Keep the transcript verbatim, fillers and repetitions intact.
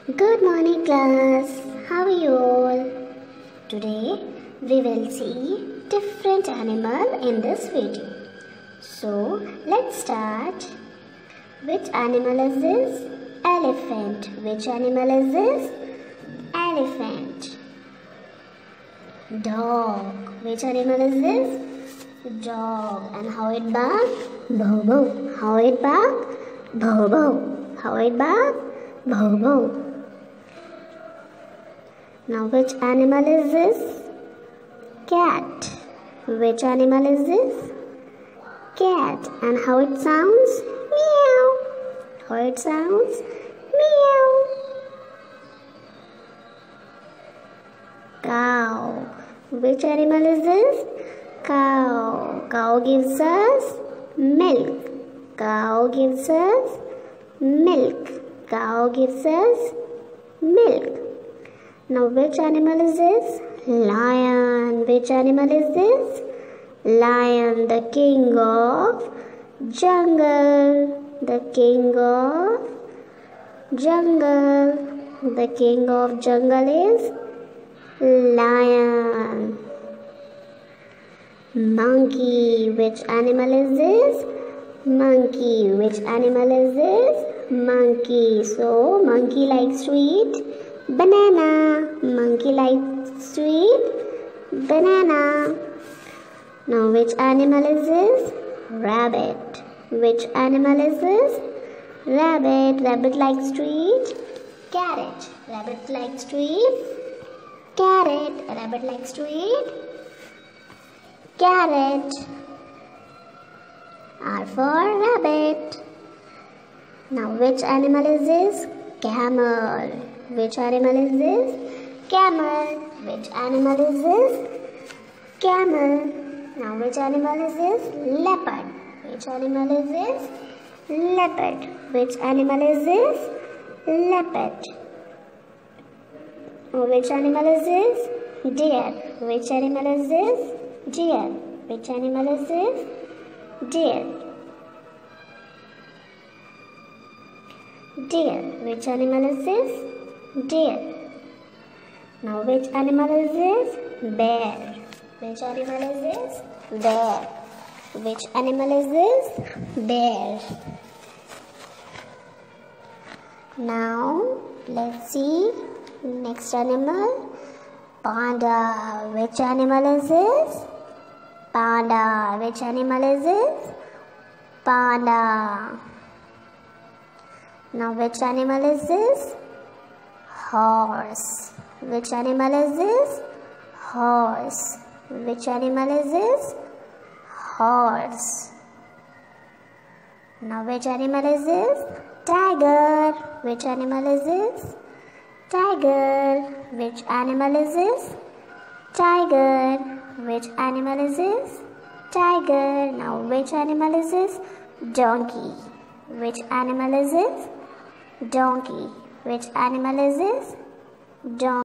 Good morning class, how are you all? Today we will see different animal in this video. So let's start. Which animal is this? Elephant. Which animal is this? Elephant. Dog. Which animal is this? Dog. And how it bark? Bow bow. How it bark? Bow bow. How it bark? Bow bow. Now which animal is this? Cat. Which animal is this? Cat. And how it sounds? Meow. How it sounds? Meow. Cow. Which animal is this? Cow. Cow gives us milk. Cow gives us milk. Cow gives us milk. Now which animal is this? Lion. Which animal is this? Lion, the king of jungle. The king of jungle. The king of jungle is lion. Monkey. Which animal is this? Monkey. Which animal is this? Monkey. So monkey likes to eat banana. Monkey likes to eat banana. Now which animal is this? Rabbit. Which animal is this? Rabbit. Rabbit likes to eat carrot. Rabbit likes to eat carrot. Rabbit likes to eat carrot. R for rabbit. Now which animal is this? Camel. Which animal is this? Camel. Which animal is this? Camel. Now which animal is this? Leopard. Which animal is this? Leopard. Which animal is this? Leopard. Which animal is this? Deer. Which animal is this? Deer. Which animal is this? Deer. Deer. Which animal is this? Deer. Now which animal is this? Bear. Which animal is this? Bear. Which animal is this? Bear. Now let's see next animal. Panda. Which animal is this? Panda. Which animal is this? Panda. Now which animal is this? Horse. Which animal is this? Horse. Which animal is this? Horse. Now which animal is this? Tiger. Which animal is this? Tiger. Which animal is this? Tiger. Which animal is this? Tiger. Now which animal is this? Donkey. Which animal is this? Donkey. Which animal is this? Donkey.